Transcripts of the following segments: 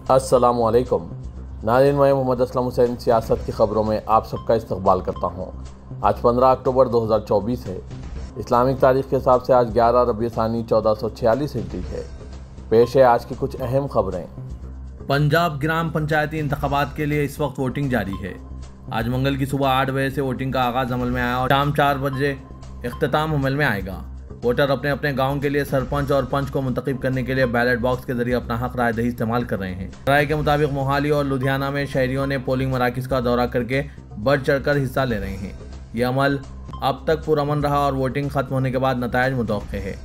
अस्सलामुअलैकुम नाज़रीन, मैं मोहम्मद असलम हुसैन सियासत की ख़बरों में आप सबका इस्तकबाल करता हूँ। आज 15 अक्टूबर 2024 है। इस्लामिक तारीख़ के हिसाब से आज 11 रबीउल सानी 1446 हिजरी है। पेश है आज की कुछ अहम खबरें। पंजाब ग्राम पंचायती इंतखाबात के लिए इस वक्त वोटिंग जारी है। आज मंगल की सुबह 8 बजे से वोटिंग का आगाज़ अमल में आया और शाम 4 बजे इख्तिताम अमल में आएगा। वोटर अपने अपने गांव के लिए सरपंच और पंच को मुंतखब करने के लिए बैलेट बॉक्स के जरिए अपना हक राय दही इस्तेमाल कर रहे हैं। राय के मुताबिक मोहाली और लुधियाना में शहरियों ने पोलिंग मराकज़ का दौरा करके बढ़ चढ़कर हिस्सा ले रहे हैं। ये अमल अब तक पुरअमन रहा और वोटिंग खत्म होने के बाद नतायज मुतवक्किल है।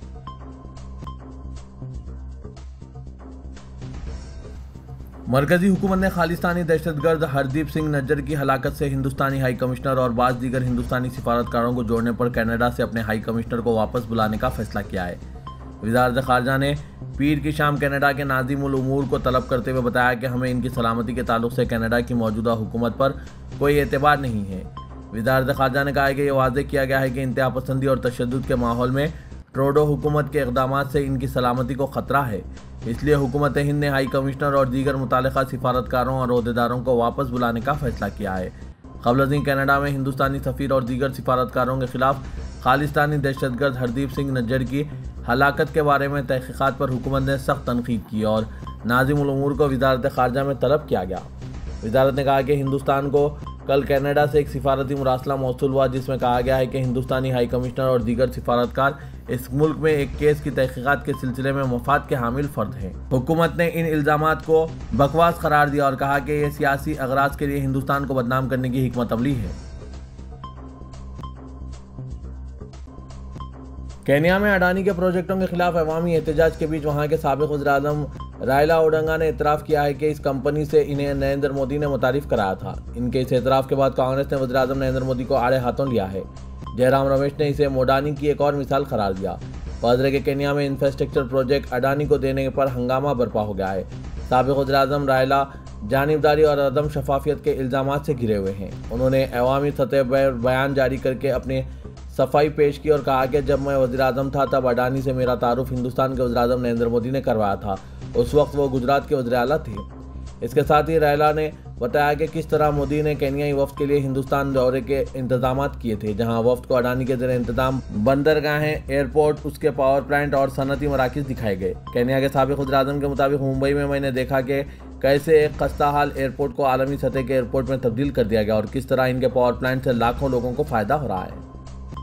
मरकजी हुकूमत ने खालिस्तानी दहशतगर्द हरदीप सिंह नज्जर की हलाकत से हिंदुस्तानी हाई कमिश्नर और बाज़ दीगर हिंदुस्तानी सिफारतकारों को जोड़ने पर कनाडा से अपने हाई कमिश्नर को वापस बुलाने का फैसला किया है। वज़ारत ख़ारजा ने पीर की शाम कनाडा के नाज़िमुल उमूर को तलब करते हुए बताया कि हमें इनकी सलामती के ताल्लुक से कनाडा की मौजूदा हुकूमत पर कोई एतबार नहीं है। वज़ारत ख़ारजा ने कहा है कि यह वाज़ेह किया गया है कि इंतहा पसंदी और तशद्दुद के माहौल में ट्रूडो हुकूमत के इक़दामात से इनकी सलामती को ख़तरा है। इसलिए हुकूमत हिंद ने हाई कमिश्नर और दीगर मुतालिका सिफारतकारों और अहदेदारों को वापस बुलाने का फैसला किया है। क़ब्ल अज़ीं कनाडा में हिंदुस्तानी सफ़ीर और दीगर सिफारतकारों के खिलाफ खालिस्तानी दहशतगर्द हरदीप सिंह नज्जर की हलाकत के बारे में तहक़ीक़ात पर हुकूमत ने सख्त तनक़ीद की और नाज़िमुल उमूर को वज़ारत ख़ारजा में तलब किया गया। वज़ारत ने कहा कि हिंदुस्तान को कल कनाडा से एक सिफारती मुरासला मौसूल हुआ जिसमें कहा गया है कि हिंदुस्तानी हाई कमिश्नर और दीगर सिफारतकार इस मुल्क में एक केस की तहक़ीक़ात के सिलसिले में मफाद के हामिल फ़र्द हैं। हुकूमत ने इन इल्ज़ामात को बकवास करार दिया और कहा कि यह सियासी अगराज़ के लिए हिंदुस्तान को बदनाम करने की हिकमत अमली है। केन्या में अडानी के प्रोजेक्टों के खिलाफ अवामी एहतजाज के बीच वहां के साबिक़ वज़ीर-ए-आज़म रायला ओडिंगा ने इतराफ़ किया है कि इस कंपनी से इन्हें नरेंद्र मोदी ने मुतारिफ़ कराया था। इनके इस एतराफ़ के बाद कांग्रेस ने वज़ीर-ए-आज़म नरेंद्र मोदी को आड़े हाथों लिया है। जयराम रमेश ने इसे अडानी की एक और मिसाल करार दिया। वाज़ेह के केन्या में इंफ्रास्ट्रक्चर प्रोजेक्ट अडानी को देने पर हंगामा बर्पा हो गया है। साबिक़ वज़ीर-ए-आज़म रायला जानिबदारी और अदम शफाफियत के इल्ज़ामात से घिरे हुए हैं। उन्होंने अवामी सतह पर बयान जारी करके अपने सफाई पेश की और कहा कि जब मैं वज़ीर-ए-आज़म था तब अडानी से मेरा तारुफ हिंदुस्तान के वज़ीर-ए-आज़म नरेंद्र मोदी ने करवाया था। उस वक्त वो गुजरात के वज़ीर आला थे। इसके साथ ही रायला ने बताया कि किस तरह मोदी ने केन्याई वफ्द के लिए हिंदुस्तान दौरे के इंतजाम किए थे, जहां वफ्द को अडानी के ज़रिए इंतजाम बंदरगाहें, एयरपोर्ट, उसके पावर प्लांट और सनती मराकज़ दिखाए गए। केन्या के साबिक़ वज़ीर-ए-आज़म के मुताबिक मुंबई में मैंने देखा कि कैसे एक खस्ताहाल एयरपोर्ट को आलमी सतह के एयरपोर्ट में तब्दील कर दिया गया और किस तरह इनके पावर प्लांट से लाखों लोगों को फ़ायदा हो रहा है।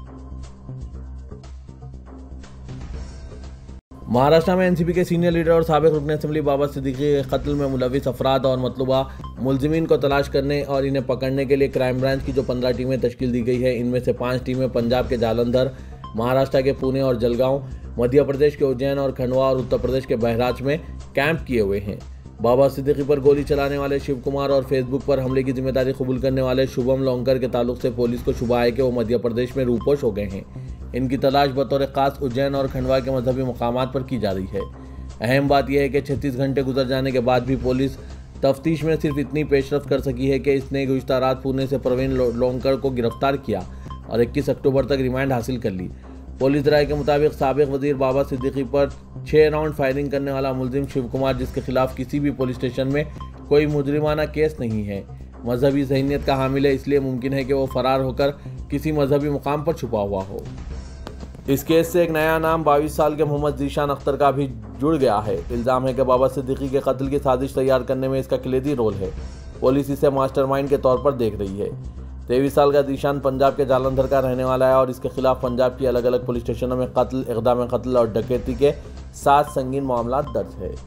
महाराष्ट्र में एनसीपी के सीनियर लीडर और साबिक़ रुकन असेंबली बाबा सिद्दीकी के कत्ल में मुलविस अफराद और मतलूबा मुलजिमीन को तलाश करने और इन्हें पकड़ने के लिए क्राइम ब्रांच की जो 15 टीमें तश्कील दी गई है, इनमें से 5 टीमें पंजाब के जालंधर, महाराष्ट्र के पुणे और जलगांव, मध्य प्रदेश के उज्जैन और खंडवा और उत्तर प्रदेश के बहराइच में कैंप किए हुए हैं। बाबा सिद्दीकी पर गोली चलाने वाले शिव कुमार और फेसबुक पर हमले की जिम्मेदारी कबूल करने वाले शुभम लोंकर के ताल्लुक से पुलिस को शुबा है कि वो मध्य प्रदेश में रूपोश हो गए हैं। इनकी तलाश बतौर खास उज्जैन और खंडवा के मजहबी मकामात पर की जा रही है। अहम बात यह है कि 36 घंटे गुजर जाने के बाद भी पुलिस तफ्तीश में सिर्फ इतनी पेशरफ्त कर सकी है कि इसने गुज़िश्ता रात पुणे से प्रवीण लोंकर को गिरफ्तार किया और 21 अक्टूबर तक रिमांड हासिल कर ली। पुलिस राय के मुताबिक साबिक़ वज़ीर बाबा सिद्दीकी पर 6 राउंड फायरिंग करने वाला मुलजिम शिव कुमार, जिसके खिलाफ किसी भी पुलिस स्टेशन में कोई मुजरिमाना केस नहीं है, मजहबी ज़हनियत का हामिल है, इसलिए मुमकिन है कि वो फरार होकर किसी मजहबी मुकाम पर छुपा हुआ हो। इस केस से एक नया नाम 22 साल के मोहम्मद ज़ीशान अख्तर का भी जुड़ गया है। इल्ज़ाम है कि बाबा सिद्दीकी के कत्ल की साजिश तैयार करने में इसका कलीदी रोल है। पुलिस इसे मास्टरमाइंड के तौर पर देख रही है। 23 साल का ज़ीशान पंजाब के जालंधर का रहने वाला है और इसके खिलाफ पंजाब की अलग अलग पुलिस स्टेशनों में कत्ल, इक़दाम कत्ल और डकैती के 7 संगीन मामला दर्ज है।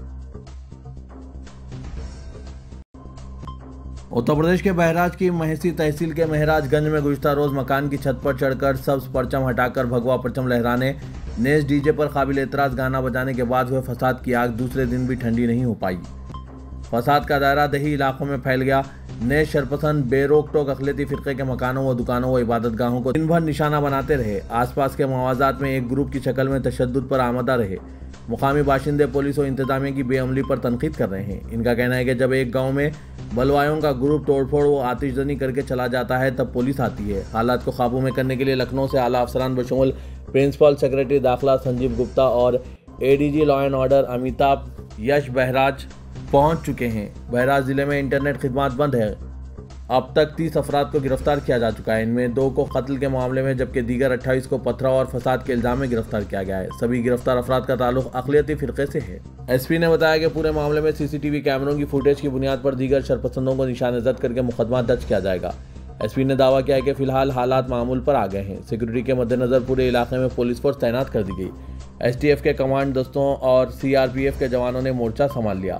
उत्तर प्रदेश के बहराइच की महसी तहसील के महराजगंज में गुज़िश्ता रोज़ मकान की छत पर चढ़कर सब्ज़ परचम हटाकर भगवा परचम लहराने, नेज़ डीजे पर काबिल एतराज़ गाना बजाने के बाद हुए फसाद की आग दूसरे दिन भी ठंडी नहीं हो पाई। फसाद का दायरा दही इलाकों में फैल गया। नेज़ शरपसंद बेरोक टोक अक़लियती फ़िरक़े के मकानों व दुकानों व इबादत गाहों को दिन भर निशाना बनाते रहे। आसपास के मवाज़ात में एक ग्रुप की शक्ल में तशद्दुद पर आमदा रहे। मुकामी बाशिंदे पुलिस और इंतज़ामिया की बेअमली पर तनकीद कर रहे हैं। इनका कहना है कि जब एक गाँव में बलवायों का ग्रुप तोड़फोड़ व आतिशजनी करके चला जाता है तब पुलिस आती है। हालात को काबू में करने के लिए लखनऊ से आला अफसरान बशमूल प्रिंसिपल सेक्रेटरी दाखिला संजीव गुप्ता और ADG law and order Amitabh Yash बहराज पहुंच चुके हैं। बहराइच जिले में इंटरनेट खिदमत बंद है। अब तक 30 अफराद को गिरफ्तार किया जा चुका है। इनमें 2 को कत्ल के मामले में जबकि दीगर 28 को पथराव और फसाद के इल्जाम में गिरफ्तार किया गया है। सभी गिरफ्तार अफराद का ताल्लुक अक़लियती फ़िरक़े से है। एसपी ने बताया कि पूरे मामले में सीसीटीवी कैमरों की फुटेज की बुनियाद पर दीगर शरपसंदों को निशानेजद करके मुकदमा दर्ज किया जाएगा। एसपी ने दावा किया है कि फिलहाल हालात मामूल पर आ गए हैं। सिक्योरिटी के मद्देनजर पूरे इलाके में पुलिस फोर्स तैनात कर दी गई। एसटीएफ के कमांड दस्तों और सीआरपीएफ के जवानों ने मोर्चा संभाल लिया।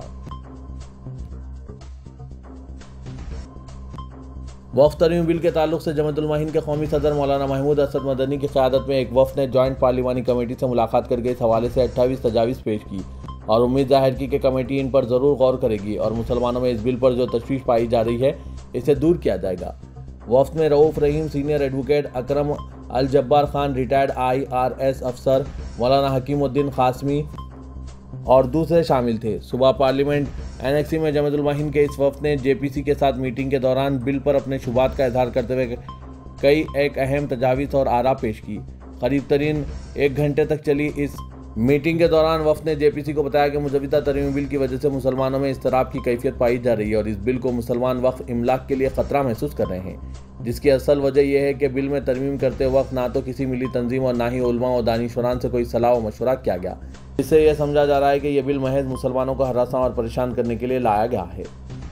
वक्फ तरमीम बिल के ताल्लुक से जमात उल-मोमिनीन के कौमी सदर मौलाना महमूद असद मदनी की क़यादत में एक वफ़द ने जॉइंट पार्लिमानी कमेटी से मुलाकात करके इस हवाले से 28 तजावीज़ पेश की और उम्मीद जाहिर की कि कमेटी इन पर ज़रूर गौर करेगी और मुसलमानों में इस बिल पर जो तशवीश पाई जा रही है इसे दूर किया जाएगा। वफ़द में Rauf Rahim senior advocate, Akram Al Jabbar Khan retired IRS अफसर, मौलाना हकीमुद्दीन कासमी और दूसरे शामिल थे। सुबह पार्लियामेंट एनेक्सी में जमात उल-मोमिनीन के इस वफ़द ने JPC के साथ मीटिंग के दौरान बिल पर अपने शुबात का इजहार करते हुए कई एक अहम तजावीज़ और आरा पेश की। करीब तरीन 1 घंटे तक चली इस मीटिंग के दौरान वफ़द ने JPC को बताया कि मुजवदा तरमीमी बिल की वजह से मुसलमानों में इज़्तिराब की कैफियत पाई जा रही है और इस बिल को मुसलमान वक्फ इमलाक के लिए ख़तरा महसूस कर रहे हैं, जिसकी असल वजह यह है कि बिल में तरमीम करते वक्त ना तो किसी मिली तंजीम और ना ही उलमा और दानिशवरान से कोई सलाह व मशवरा किया गया। इससे यह समझा जा रहा है कि यह बिल महज मुसलमानों को हरासा और परेशान करने के लिए लाया गया है।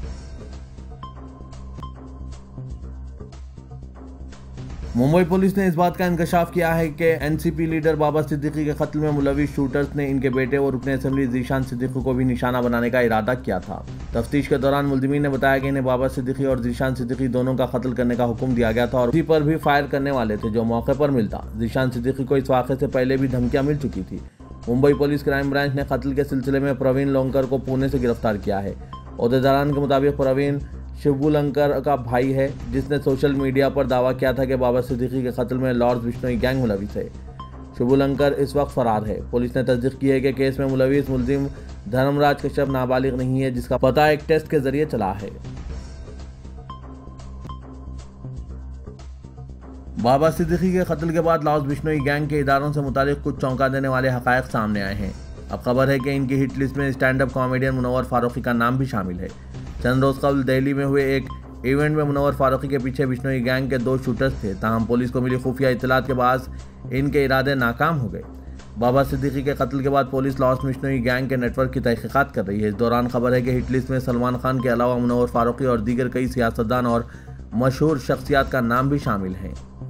मुंबई पुलिस ने इस बात का इंकशाफ किया है कि NCP लीडर बाबा सिद्दीकी के कत्ल में मुलविस शूटर्स ने इनके बेटे और रुकन असेंबली ज़ीशान सिद्दीकी को भी निशाना बनाने का इरादा किया था। तफ्तीश के दौरान मुलजिमीन ने बताया कि इन्हें बाबा सिद्दीकी और ज़ीशान सिद्दीकी दोनों का कत्ल करने का हुक्म दिया गया था और उसी पर भी फायर करने वाले थे जो मौके पर मिलता। ज़ीशान सिद्दीकी को इस वाक़े से पहले भी धमकियाँ मिल चुकी थी। मुंबई पुलिस क्राइम ब्रांच ने कत्ल के सिलसिले में प्रवीण लोंकर को पुणे से गिरफ्तार किया है। ओहदेदारान के मुताबिक प्रवीण शिवुलंकर का भाई है, जिसने सोशल मीडिया पर दावा किया था कि बाबा सिद्दीकी के कत्ल में लॉर्ड्स बिश्नोई गैंग मुलविस है। शिवुलंकर इस वक्त फरार है। पुलिस ने तस्दीक की है कि केस में मुलविस मुलजिम धर्मराज कश्यप नाबालिग नहीं है, जिसका पता एक टेस्ट के जरिए चला है। बाबा सिद्दीकी के कत्ल के बाद लॉर्ड्स बिश्नोई गैंग के इदारों से मुतालिक कुछ चौंका देने वाले हक़ाइक़ सामने आए हैं। अब खबर है कि इनकी हिट लिस्ट में stand up comedian Munawar Faruqui का नाम भी शामिल है। चंद रोज़ कबल दिल्ली में हुए एक इवेंट में मुनव्वर फारूकी के पीछे बिश्नोई गैंग के 2 शूटर्स थे, ताहम पुलिस को मिली खुफिया इत्तलात के बाद इनके इरादे नाकाम हो गए। बाबा सिद्दीकी के कत्ल के बाद पुलिस लॉर्ड्स बिश्नोई गैंग के नेटवर्क की तहकीकात कर रही है। इस दौरान खबर है कि हिट लिस्ट में सलमान खान के अलावा मुनव्वर फारूकी और दीगर कई सियासतदान और मशहूर शख्सियात का नाम भी शामिल है।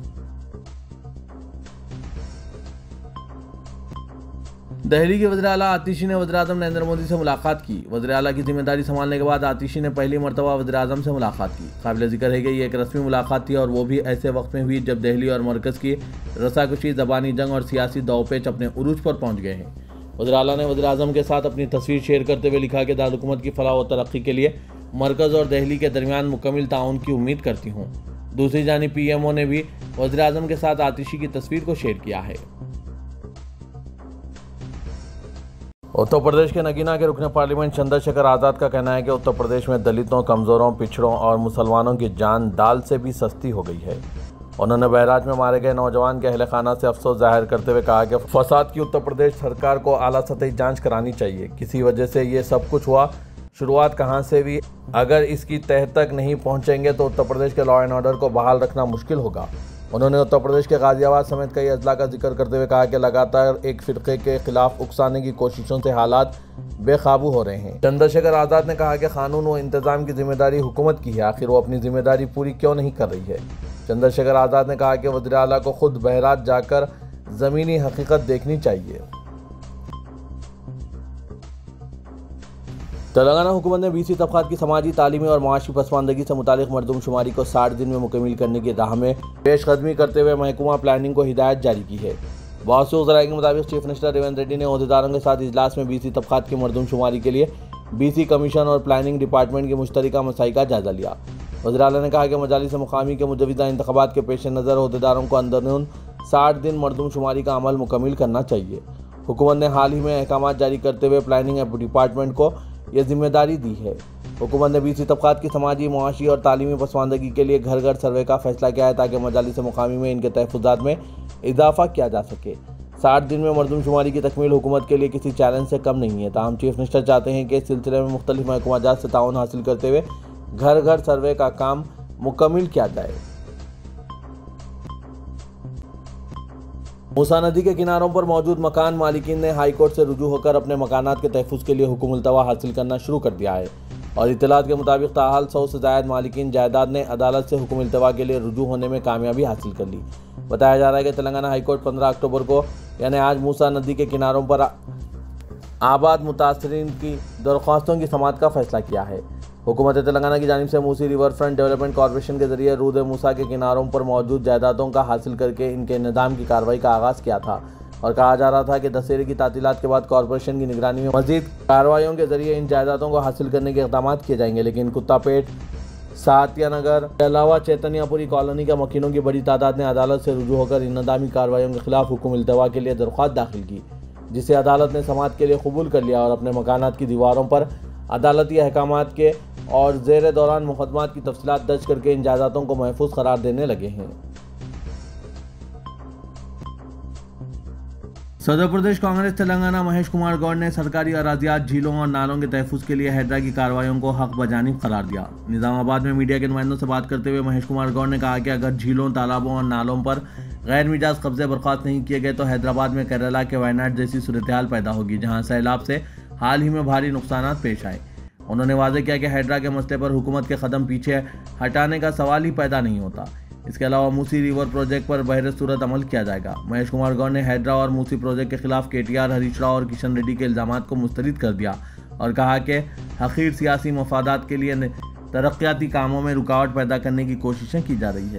दिल्ली के वज़ीर आला आतिशी ने वज़ीर आज़म नरेंद्र मोदी से मुलाकात की। वज़ीर आला की जिम्मेदारी संभालने के बाद आतिशी ने पहली मरतबा वज़ीर आज़म से मुलाकात की। काबिल ज़िक्र है कि ये एक रस्मी मुलाकात थी और वो भी ऐसे वक्त में हुई जब दिल्ली और मरकज़ की रसाकशी, ज़बानी जंग और सियासी दावपेच अपने उरूज पर पहुँच गए हैं। वज़ीर आला ने वज़ीर आज़म के साथ अपनी तस्वीर शेयर करते हुए लिखा कि दारुल-हुकूमत की फलाह और तरक्की के लिए मरकज़ और दिल्ली के दरमियान मुकम्मल ताउन की उम्मीद करती हूँ। दूसरी जानिब PMO ने भी वज़ीर आज़म के साथ आतिशी की तस्वीर को शेयर किया है। उत्तर प्रदेश के नगीना के रुकन पार्लियामेंट चंद्रशेखर आज़ाद का कहना है कि उत्तर प्रदेश में दलितों, कमज़ोरों, पिछड़ों और मुसलमानों की जान दाल से भी सस्ती हो गई है। उन्होंने बहराइच में मारे गए नौजवान के अहले खाना से अफसोस जाहिर करते हुए कहा कि फसाद की उत्तर प्रदेश सरकार को आला सतही जांच करानी चाहिए। किसी वजह से ये सब कुछ हुआ, शुरुआत कहाँ से हुई, अगर इसकी तह तक नहीं पहुँचेंगे तो उत्तर प्रदेश के लॉ एंड ऑर्डर को बहाल रखना मुश्किल होगा। उन्होंने उत्तर प्रदेश के गाजियाबाद समेत कई अजला का जिक्र करते हुए कहा कि लगातार एक फ़िरक़े के खिलाफ उकसाने की कोशिशों से हालात बेकाबू हो रहे हैं। चंद्रशेखर आज़ाद ने कहा कि कानून व इंतज़ाम की जिम्मेदारी हुकूमत की है, आखिर वो अपनी जिम्मेदारी पूरी क्यों नहीं कर रही है। चंद्रशेखर आज़ाद ने कहा कि वज़ीर आला को खुद बहराइच जाकर ज़मीनी हकीकत देखनी चाहिए। तेलंगाना हुकूमत ने BC तबक़ात की समाजी, तालीमी और माशी पसमानदगी से मुतालिक मरदमशुमारी को 60 दिन में मुकम्मल करने की राह में पेशकदमी करते हुए महकमा प्लानिंग को हिदायत जारी की है। बहुत से उज़राए के मुताबिक चीफ मिनिस्टर रेवंत रेड्डी ने ओहदेदारों के साथ इजलास में BC तबक़ात की मरदमशुमारी के लिए BC कमीशन और प्लानिंग डिपार्टमेंट के मुश्तरका मसाइल का जायज़ा लिया। वज़ीर आला ने कहा कि मजालिस मुकामी के मुजवदा इंतख़ाबात के पेश नज़र ओहदेदारों को अंदरूनी 60 दिन मरदमशुमारी का अमल मुकम्मल करना चाहिए। हुकूमत ने हाल ही में अहकाम जारी करते हुए प्लानिंग डिपार्टमेंट को यह जिम्मेदारी दी है। हुकूमत ने BC तबक़ात की समाजी, मुआशी और तालीमी पसमानदगी के लिए घर घर सर्वे का फैसला किया है ताकि मजालिस मुकामी में इनके तहफ़्फ़ुज़ात में इजाफ़ा किया जा सके। 60 दिन में मरदमशुमारी की तकमील हुकूमत के लिए किसी चैलेंज से कम नहीं है। ताहम चीफ मिनिस्टर चाहते हैं कि इस सिलसिले में मुख्तलिफ महकमा जात से ताउन हासिल करते हुए घर घर सर्वे का काम मुकम्मल किया जाए। मूसा नदी के किनारों पर मौजूद मकान मालिकीन ने हाई कोर्ट से रुजू होकर अपने मकानात के तहफ़्फ़ुज़ के लिए हुक्म मुल्तवा हासिल करना शुरू कर दिया है और इत्तलात के मुताबिक ताहाल 100 से ज़ायद मालिकीन जायदाद ने अदालत से हुक्म मुल्तवा के लिए रुजू होने में कामयाबी हासिल कर ली। बताया जा रहा है कि तेलंगाना हाई कोर्ट 15 अक्टूबर को यानी आज मूसा नदी के किनारों पर आबाद मुतासरीन की दरख्वास्तों की समाअत का फैसला किया है। हुकूमत तेलंगाना की जानिब से Musi river front development corporation के जरिए रूद मूसा के किनारों पर मौजूद जायदादों का हासिल करके इनके निज़ाम की कार्रवाई का आगाज़ किया था और कहा जा रहा था कि दशहरे की तातीलात के बाद कॉरपोरेशन की निगरानी में मज़ीद कार्रवाइयों के जरिए इन जायदादों को हासिल करने के इक़दाम किए जाएंगे, लेकिन कुत्तापेट, सातिया नगर के अलावा चैतन्यापुरी कॉलोनी के मकीनों की बड़ी तादाद ने अदालत से रुजू होकर इन निज़ामी कार्रवाइयों के खिलाफ हुक्म इल्तवा के लिए दरख्वास्त दाखिल की, जिसे अदालत ने समाअत के लिए कबूल कर लिया और अपने मकानात की दीवारों पर अदालती अहकामात के और ज़ेर दौरान मुकदमात की तफसीलात दर्ज करके इन जायदादों को महफूज करार देने लगे हैं। सदर प्रदेश कांग्रेस तेलंगाना महेश कुमार गौड़ ने सरकारी अराजियात, झीलों और नालों के तहफ़्फ़ुज़ के लिए हैदरा की कार्रवाइयों को हक बजानिब करार दिया। निज़ामाबाद में मीडिया के नुमाइंदों से बात करते हुए महेश कुमार गौड़ ने कहा कि अगर झीलों, तालाबों और नालों पर गैर मिजाज कब्जे बर्खास्त नहीं किए गए तो हैदराबाद में केरला के वायनाड जैसी सूरत हाल पैदा होगी, जहाँ सैलाब से हाल ही में भारी नुकसान पेश आए। उन्होंने वाज़ेह किया कि हैदरा के मसले पर हुकूमत के कदम पीछे हटाने का सवाल ही पैदा नहीं होता। इसके अलावा मूसी रिवर प्रोजेक्ट पर बहरे सूरत अमल किया जाएगा। महेश कुमार गौड़ ने हैदरा और मूसी प्रोजेक्ट के खिलाफ केटीआर, हरीश राव और किशन रेड्डी के इल्ज़ामात को मुस्तरद कर दिया और कहा कि हकीर सियासी मफादात के लिए तरक्याती कामों में रुकावट पैदा करने की कोशिशें की जा रही है।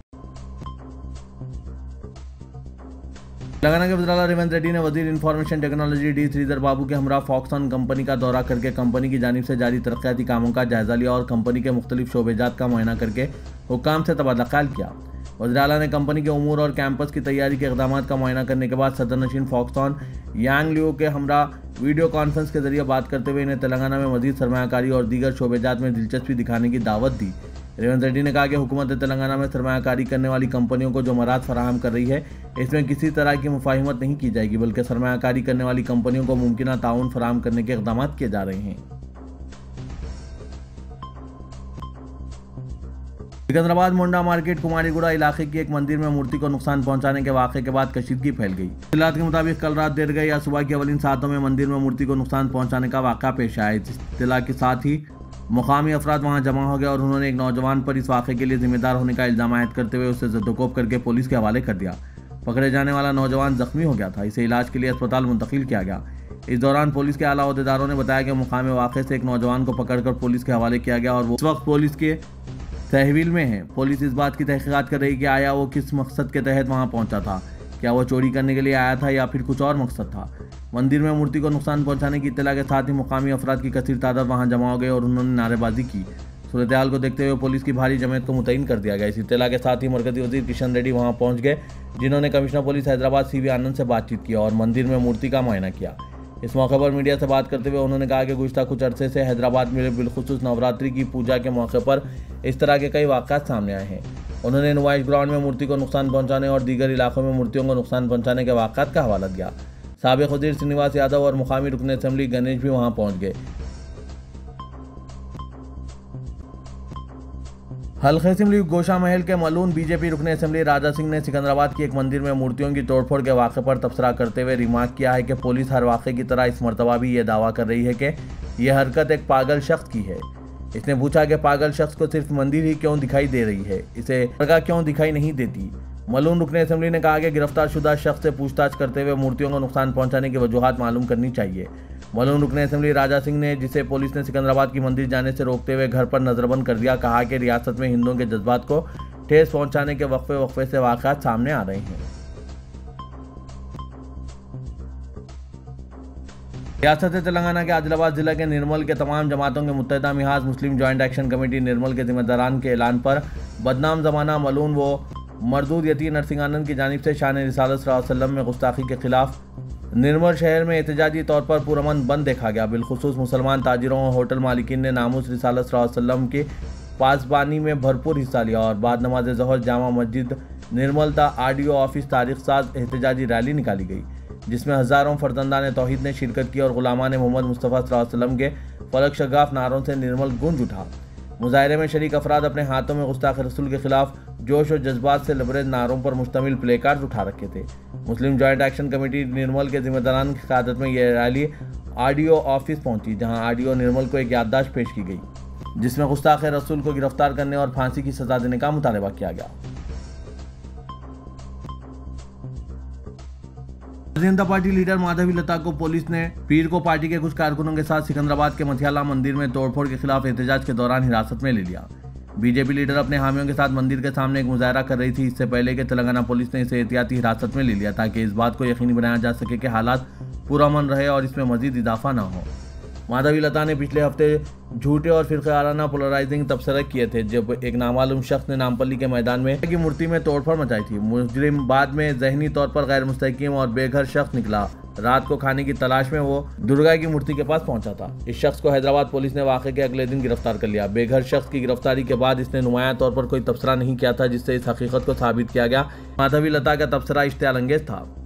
तेलंगाना के वज़ीर आला रेवंत रेड्डी ने वज़ीर information technology D Sridhar Babu के हमरा फॉक्सकॉन कंपनी का दौरा करके कंपनी की जानिब से जारी तरक्याती कामों का जायजा लिया और कंपनी के मुख्तलिफ शोबेजात का मुआयना करके हुक्काम से तबादला ख्याल किया। वज़ीर आला ने कंपनी के उमूर और कैंपस की तैयारी के इक़दामात का मुआयना करने के बाद सदरनशीन फॉक्सकॉन यांग लियो के हमरा वीडियो कॉन्फ्रेंस के जरिए बात करते हुए इन्हें तेलंगाना में मज़ीद सरमायाकारी और दीगर शोबेजात में दिलचस्पी दिखाने की दावत दी। रेवंत रेड्डी ने कहा कि हुकूमत तेलंगाना में सरमायाकारी करने वाली कंपनियों को जो मराद फराहम कर रही है, इसमें किसी तरह की मुफाहिमत नहीं की जाएगी, बल्कि सरमायाकारी करने वाली कंपनियों को मुमकिन ताउन फराहम करने के इक़दाम किए जा रहे हैं। सिकंदराबाद मोंडा मार्केट कुमारीगुड़ा इलाके की एक मंदिर में मूर्ति को नुकसान पहुंचाने के वाक़े के बाद कशीदगी फैल गई। इत्तलात के मुताबिक कल रात देर गई या सुबह की अवलिन सातों में मंदिर में मूर्ति को नुकसान पहुंचाने का वाक़ा पेश आया। इस इत्तला के साथ ही मुकामी अफराद वहां जमा हो गए और उन्होंने एक नौजवान पर इस वाक़े के लिए जिम्मेदार होने का इल्ज़ाम आयद करते हुए उसे ज़दोकोब करके पुलिस के हवाले कर दिया। पकड़े जाने वाला नौजवान जख्मी हो गया था, इसे इलाज के लिए अस्पताल मुंतकिल किया गया। इस दौरान पुलिस के आला अहदेदारों ने बताया कि मुकामी वाक़े से एक नौजवान को पकड़कर पुलिस के हवाले किया गया और वो इस वक्त पुलिस के तहवील में है। पुलिस इस बात की तहकीकात कर रही कि आया वो किस मकसद के तहत वहाँ पहुँचा था, क्या वो चोरी करने के लिए आया था या फिर कुछ और मकसद था। मंदिर में मूर्ति को नुकसान पहुंचाने की इत्तला के साथ ही मुकामी अफराद की कसीर तादाद वहां जमा हो गए और उन्होंने नारेबाजी की। सूरत हाल को देखते हुए पुलिस की भारी जमात को मुतय्यन कर दिया गया। इस इत्तला के साथ ही मरकजी वजीर किशन रेड्डी वहां पहुंच गए, जिन्होंने commissioner police Hyderabad CV Anand से बातचीत की और मंदिर में मूर्ति का मुआयना किया। इस मौके पर मीडिया से बात करते हुए उन्होंने कहा कि गुज़श्ता कुछ अरसे से हैदराबाद में बिलखुसूस नवरात्रि की पूजा के मौके पर इस तरह के कई वाक़यात सामने आए हैं। उन्होंने नुमाइश ग्राउंड में मूर्ति को नुकसान पहुंचाने और दीगर इलाकों में मूर्तियों को नुकसान पहुंचाने के वाक़यात का हवाला दिया। साबिक़ वज़ीर श्रीनिवास यादव और मुकामी रुकन असेंबली गणेश भी वहां पहुंच गए। हल्के असेंबली गोशा महल के मलून बीजेपी रुकन असेंबली राजा सिंह ने सिकंदराबाद की एक मंदिर में मूर्तियों की तोड़फोड़ के वाक़े पर तबसरा करते हुए रिमार्क किया है कि पुलिस हर वाक़े की तरह इस मरतबा भी ये दावा कर रही है कि यह हरकत एक पागल शख्स की है। इसने पूछा कि पागल शख्स को सिर्फ मंदिर ही क्यों दिखाई दे रही है, इसे जगह क्यों दिखाई नहीं देती। मलून रुकन असेंबली ने कहा कि गिरफ्तार शुदा शख्स से पूछताछ करते हुए मूर्तियों को नुकसान पहुंचाने की वजूहात मालूम करनी चाहिए। मलून रुकन असेंबली राजा सिंह ने, जिसे पुलिस ने सिकंदराबाद की मंदिर जाने से रोकते हुए घर पर नजरबंद कर दिया, कहा कि रियासत में हिंदुओं के जज्बात को ठेस पहुंचाने के वक्फे से वाक़यात सामने आ रहे हैं। रियासत तेलंगाना के आदिलाबाद जिला के निर्मल के तमाम जमातों के मुत्तहिदा मिहाज Muslim joint action committee Nirmal के जिम्मेदारान के ऐलान पर बदनाम जमाना मलून व मरदूद यतीम नरसिंहानंद की जानिब से शान रिसालत सल्लल्लाहु अलैहि वसल्लम में गुस्ताखी के खिलाफ निर्मल शहर में एहतजाजी तौर पर पुरअमन बंद देखा गया। बिलखुसूस मुसलमान ताजिरों और होटल मालिकीन ने नामूस रिसालत सल्लल्लाहु अलैहि वसल्लम के पासबानी में भरपूर हिस्सा लिया और बाद नमाज ज़ोहर जामा मस्जिद निर्मलता आरडीओ ऑफिस तारीख साज एहतजाजी रैली निकाली गई, जिसमें हजारों फर्जंदान तौहीद ने शिरकत की और गुलामान मोहम्मद मुस्तफ़ा सल्लल्लाहु अलैहि वसल्लम के फलक शगाफ नारों से निर्मल गूंज उठा। मुजाहरे में शरीक अफराद अपने हाथों में गुस्ताख रसूल के खिलाफ जोश और जज्बात से लबरेज नारों पर मुश्तमिल प्ले कार्ड उठा रखे थे। Muslim joint action committee Nirmal के जिम्मेदारान की क़यादत में यह रैली आरडीओ ऑफिस पहुंची, जहां आरडीओ निर्मल को एक याददाश्त पेश की गई, जिसमें गुस्ताख रसूल को गिरफ्तार करने और फांसी की सजा देने का मुतालबा किया गया। भारतीय जनता पार्टी लीडर माधवी लता को पुलिस ने पीर को पार्टी के कुछ कारकुनों के साथ सिकंदराबाद के मथियाला मंदिर में तोड़फोड़ के खिलाफ एहतजाज के दौरान हिरासत में ले लिया। बीजेपी लीडर अपने हामियों के साथ मंदिर के सामने एक मुजाहरा कर रही थी। इससे पहले कि तेलंगाना पुलिस ने इसे एहतियाती हिरासत में ले लिया ताकि इस बात को यकीनी बनाया जा सके कि हालात पुरअमन रहे और इसमें मजीद इजाफा न हो। माधवी लता ने पिछले हफ्ते झूठे और फिरकाराना पोलराइजिंग तबसरे किए थे, जब एक नामालूम शख्स ने नामपल्ली के मैदान में की मूर्ति में तोड़फोड़ मचाई थी। मुजरिम बाद में जहनी तौर पर गैर मुस्तहकिम और बेघर शख्स निकला। रात को खाने की तलाश में वो दुर्गा की मूर्ति के पास पहुंचा था। इस शख्स को हैदराबाद पुलिस ने वाक़े के अगले दिन गिरफ्तार कर लिया। बेघर शख्स की गिरफ्तारी के बाद इसने नुमाया तौर पर कोई तबसरा नहीं किया था, जिससे इस हकीकत को साबित किया गया। माधवी लता का तबसरा इश्तियाल अंगेज था।